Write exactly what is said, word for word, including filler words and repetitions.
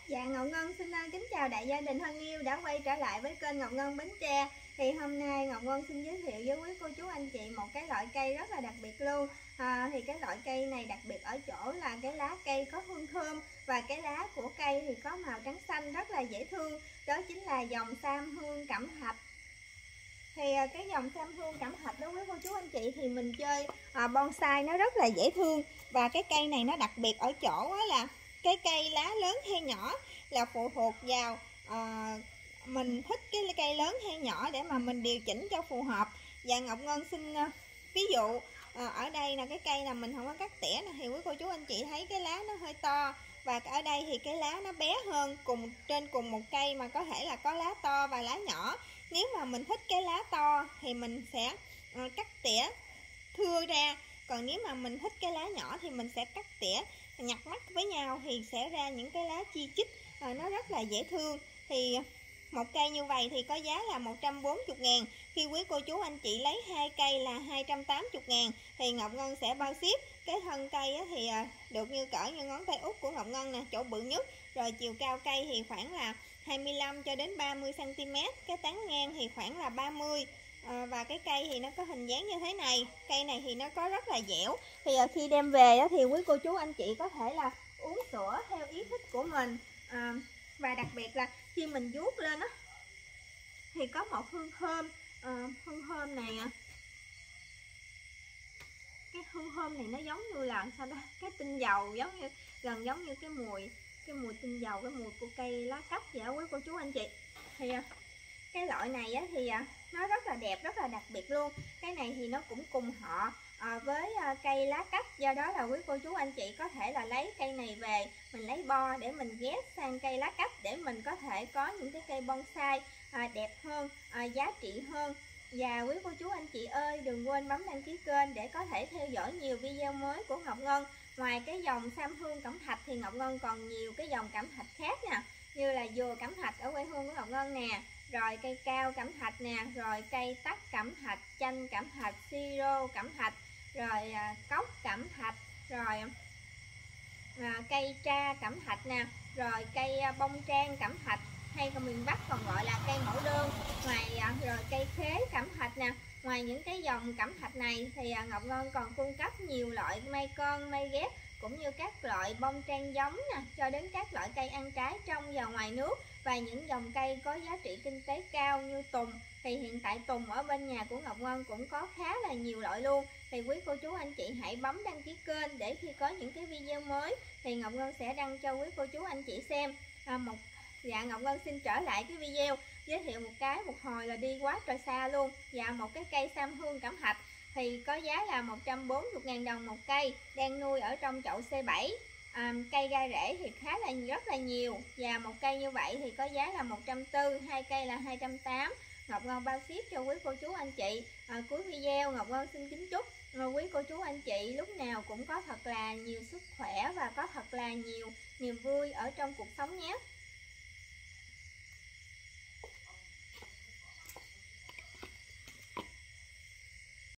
Dạ, Ngọc Ngân xin uh, kính chào đại gia đình thân yêu đã quay trở lại với kênh Ngọc Ngân Bến Tre. Thì hôm nay Ngọc Ngân xin giới thiệu với quý cô chú anh chị một cái loại cây rất là đặc biệt luôn. à, Thì cái loại cây này đặc biệt ở chỗ là cái lá cây có hương thơm và cái lá của cây thì có màu trắng xanh rất là dễ thương. Đó chính là dòng Sam Hương Cẩm Thạch. Thì uh, cái dòng Sam Hương Cẩm Thạch đó quý cô chú anh chị thì mình chơi uh, bonsai nó rất là dễ thương. Và cái cây này nó đặc biệt ở chỗ là cái cây lá lớn hay nhỏ là phụ thuộc vào uh, mình thích cái cây lớn hay nhỏ để mà mình điều chỉnh cho phù hợp. Và Ngọc Ngân xin uh, ví dụ uh, ở đây là cái cây là mình không có cắt tỉa nè, thì quý cô chú anh chị thấy cái lá nó hơi to, và ở đây thì cái lá nó bé hơn, cùng trên cùng một cây mà có thể là có lá to và lá nhỏ. Nếu mà mình thích cái lá to thì mình sẽ uh, cắt tỉa thưa ra, còn nếu mà mình thích cái lá nhỏ thì mình sẽ cắt tỉa nhặt mắt với nhau thì sẽ ra những cái lá chi chít à, nó rất là dễ thương. Thì một cây như vậy thì có giá là một trăm bốn mươi ngàn. Khi quý cô chú anh chị lấy hai cây là hai trăm tám mươi ngàn thì Ngọc Ngân sẽ bao ship. Cái thân cây thì được như cỡ như ngón tay út của Ngọc Ngân nè, chỗ bự nhất. Rồi chiều cao cây thì khoảng là hai mươi lăm cho đến ba mươi xăng ti mét, cái tán ngang thì khoảng là ba mươi. À, và cái cây thì nó có hình dáng như thế này. Cây này thì nó có rất là dẻo. Thì à, khi đem về đó, thì quý cô chú anh chị có thể là uống sữa theo ý thích của mình. à, Và đặc biệt là khi mình vuốt lên đó, thì có một hương thơm. à, Hương thơm này Cái hương thơm này nó giống như là sao đó, cái tinh dầu, giống như gần giống như cái mùi Cái mùi tinh dầu, cái mùi của cây lá cách vậy đó quý cô chú anh chị. Thì à, cái loại này á, thì à, nó rất là đẹp, rất là đặc biệt luôn. Cái này thì nó cũng cùng họ à, với à, cây lá cách. Do đó là quý cô chú anh chị có thể là lấy cây này về, mình lấy bo để mình ghép sang cây lá cách, để mình có thể có những cái cây bonsai à, đẹp hơn, à, giá trị hơn. Và quý cô chú anh chị ơi, đừng quên bấm đăng ký kênh để có thể theo dõi nhiều video mới của Ngọc Ngân. Ngoài cái dòng Sam Hương Cẩm Thạch thì Ngọc Ngân còn nhiều cái dòng cẩm thạch khác nè, như là dừa cẩm thạch ở quê hương của Ngọc Ngân nè, rồi cây cao cẩm thạch nè, rồi cây tắc cẩm thạch, chanh cẩm thạch, siro cẩm thạch, rồi à, cốc cẩm thạch, rồi à, cây tra cẩm thạch nè, rồi cây à, bông trang cẩm thạch, hay còn miền Bắc còn gọi là cây mẫu đơn. Ngoài à, rồi cây khế cẩm thạch nè. Ngoài những cái dòng cẩm thạch này thì à, Ngọc Ngân còn cung cấp nhiều loại mai con, mai ghép, cũng như các loại bông trang giống nè, cho đến các loại cây ăn trái trong và ngoài nước, và những dòng cây có giá trị kinh tế cao như tùng. Thì hiện tại tùng ở bên nhà của Ngọc Ngân cũng có khá là nhiều loại luôn. Thì quý cô chú anh chị hãy bấm đăng ký kênh để khi có những cái video mới thì Ngọc Ngân sẽ đăng cho quý cô chú anh chị xem. à, một Dạ, Ngọc Ngân xin trở lại cái video giới thiệu một cái một hồi là đi quá trời xa luôn. Dạ, một cái cây Sam Hương Cẩm Thạch thì có giá là một trăm bốn mươi ngàn đồng một cây, đang nuôi ở trong chậu xê bảy. à, Cây ra rễ thì khá là rất là nhiều, và một cây như vậy thì có giá là một trăm bốn mươi, hai cây là hai trăm tám mươi. Ngọc Ngân bao ship cho quý cô chú anh chị. à, Cuối video Ngọc Ngân xin kính chúc à, quý cô chú anh chị lúc nào cũng có thật là nhiều sức khỏe và có thật là nhiều niềm vui ở trong cuộc sống nhé.